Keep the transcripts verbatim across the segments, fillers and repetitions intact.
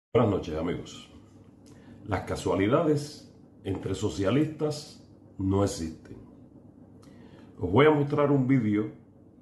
Buenas noches, amigos. Las casualidades entre socialistas no existen. Os voy a mostrar un vídeo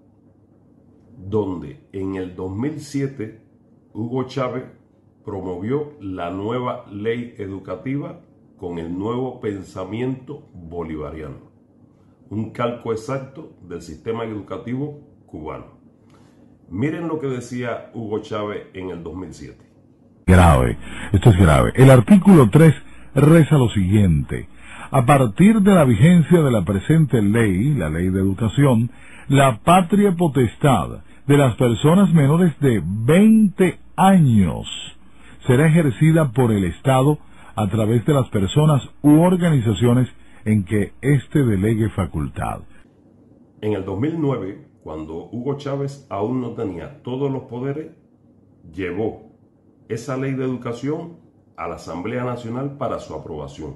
donde en el dos mil siete Hugo Chávez promovió la nueva ley educativa con el nuevo pensamiento bolivariano, un calco exacto del sistema educativo cubano. Miren lo que decía Hugo Chávez en el dos mil siete. Grave, esto es grave. El artículo tres reza lo siguiente: a partir de la vigencia de la presente ley, la ley de educación, la patria potestad de las personas menores de veinte años será ejercida por el Estado a través de las personas u organizaciones en que éste delegue facultad. En el dos mil nueve, cuando Hugo Chávez aún no tenía todos los poderes, llevó esa ley de educación a la Asamblea Nacional para su aprobación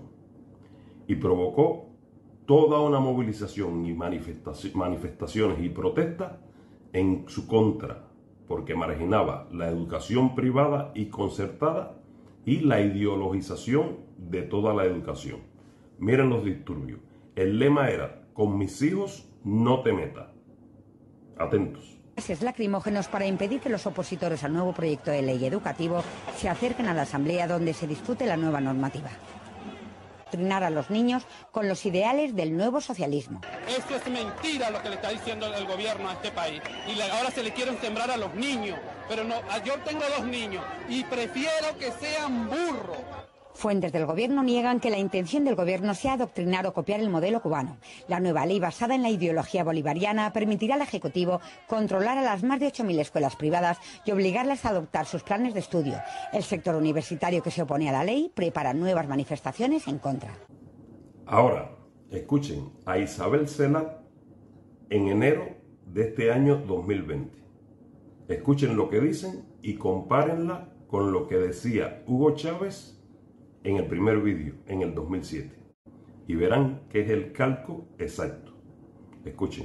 y provocó toda una movilización y manifestaciones y protestas en su contra, porque marginaba la educación privada y concertada y la ideologización de toda la educación. Miren los disturbios. El lema era: con mis hijos no te metas. Atentos. Gases lacrimógenos para impedir que los opositores al nuevo proyecto de ley educativo se acerquen a la asamblea donde se discute la nueva normativa. Adoctrinar a los niños con los ideales del nuevo socialismo. Esto es mentira lo que le está diciendo el gobierno a este país. Y ahora se le quieren sembrar a los niños. Pero no, yo tengo dos niños y prefiero que sean burros. Fuentes del gobierno niegan que la intención del gobierno sea adoctrinar o copiar el modelo cubano. La nueva ley basada en la ideología bolivariana permitirá al Ejecutivo controlar a las más de ocho mil escuelas privadas y obligarlas a adoptar sus planes de estudio. El sector universitario que se opone a la ley prepara nuevas manifestaciones en contra. Ahora, escuchen a Isabel Cela en enero de este año dos mil veinte. Escuchen lo que dicen y compárenla con lo que decía Hugo Chávez en el primer vídeo, en el dos mil siete. Y verán que es el calco exacto. Escuchen.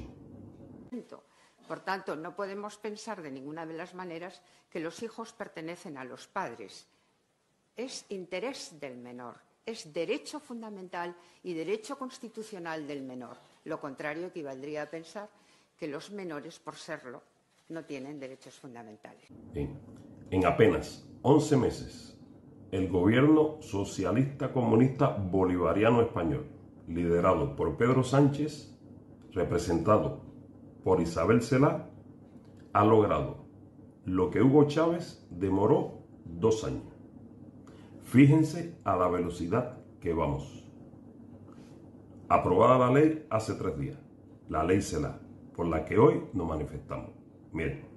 Por tanto, no podemos pensar de ninguna de las maneras que los hijos pertenecen a los padres. Es interés del menor, es derecho fundamental y derecho constitucional del menor. Lo contrario equivaldría a pensar que los menores, por serlo, no tienen derechos fundamentales. Bien. En apenas once meses, el gobierno socialista comunista bolivariano español, liderado por Pedro Sánchez, representado por Isabel Cela, ha logrado lo que Hugo Chávez demoró dos años. Fíjense a la velocidad que vamos. Aprobada la ley hace tres días, la ley Cela, por la que hoy nos manifestamos. Miren.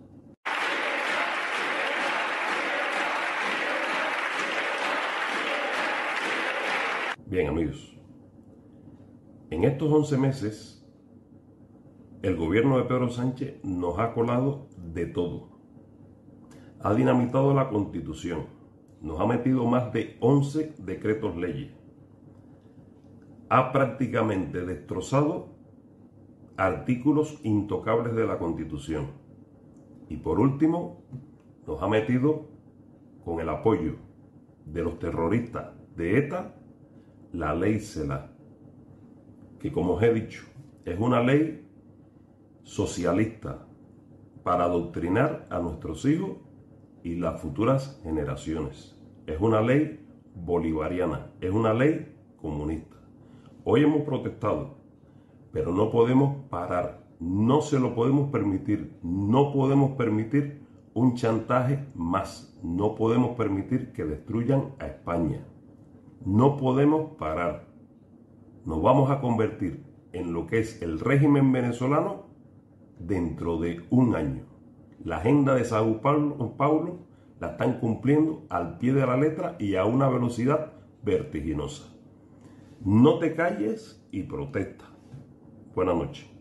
Bien, amigos, en estos once meses, el gobierno de Pedro Sánchez nos ha colado de todo. Ha dinamitado la Constitución, nos ha metido más de once decretos leyes, ha prácticamente destrozado artículos intocables de la Constitución y por último nos ha metido con el apoyo de los terroristas de ETA la ley Cela, que como os he dicho, es una ley socialista para adoctrinar a nuestros hijos y las futuras generaciones. Es una ley bolivariana, es una ley comunista. Hoy hemos protestado, pero no podemos parar, no se lo podemos permitir, no podemos permitir un chantaje más, no podemos permitir que destruyan a España. No podemos parar. Nos vamos a convertir en lo que es el régimen venezolano dentro de un año. La agenda de Sao Paulo, Paulo la están cumpliendo al pie de la letra y a una velocidad vertiginosa. No te calles y protesta. Buenas noches.